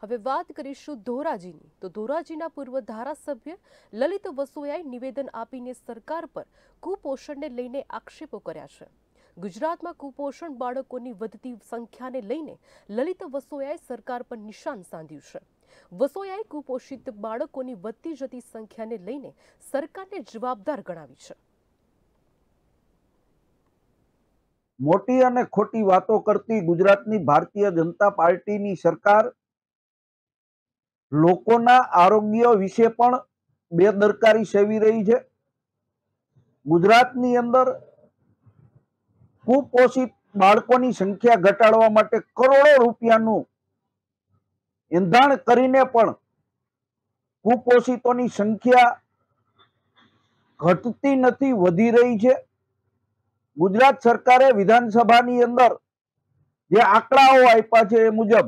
હવે વાત કરીશું ધોરાજીની તો ધોરાજીના પૂર્વ ધારાસભ્ય લલિત વસોયાએ નિવેદન આપીને સરકાર પર કુપોષણને લઈને આક્ષેપો કર્યા છે। ગુજરાતમાં કુપોષણ બાળકોની વધતી સંખ્યાને લઈને લલિત વસોયાએ સરકાર પર નિશાન સાધ્યું છે। વસોયાએ કુપોષિત બાળકોની વધતી જતી સંખ્યાને લઈને સરકારને જવાબદાર ગણાવી છે। મોટી અને ખોટી વાતો કરતી ગુજરાતની ભારતીય જનતા પાર્ટીની સરકાર લોકોના આરોગ્ય વિશે પણ બેદરકારી સેવી રહી છે। ગુજરાતની અંદર કુપોષિત બાળકોની સંખ્યા ઘટાડવા માટે કરોડો રૂપિયાનું એંધાણ કરીને પણ કુપોષિતોની સંખ્યા ઘટતી નથી, વધી રહી છે। ગુજરાત સરકારે વિધાનસભાની અંદર જે આંકડાઓ આપ્યા છે એ મુજબ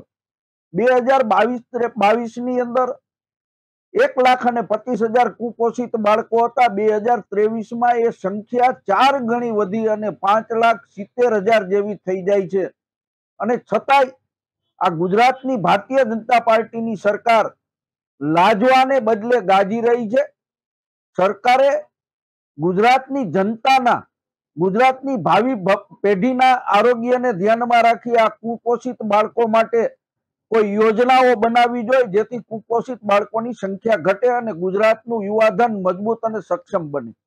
2022 ની અંદર 1,25,000 કુપોષિત બાળકો હતા। 2023 માં એ સંખ્યા 4 ગણી વધી અને 5,70,000 જેવી થઈ જાય છે। અને છતાંય આ ગુજરાતની ભારતીય જનતા પાર્ટીની સરકાર લાજવાને બદલે ગાજી રહી છે। સરકારે ગુજરાતની જનતાના, ગુજરાતની ભાવિ પેઢીના આરોગ્યને ધ્યાનમાં રાખી આ કુપોષિત બાળકો માટે કોઈ યોજનાઓ બનાવવી જોઈએ, જેથી કુપોષિત બાળકોની સંખ્યા ઘટે અને ગુજરાતનું યુવાધન મજબૂત અને સક્ષમ બને।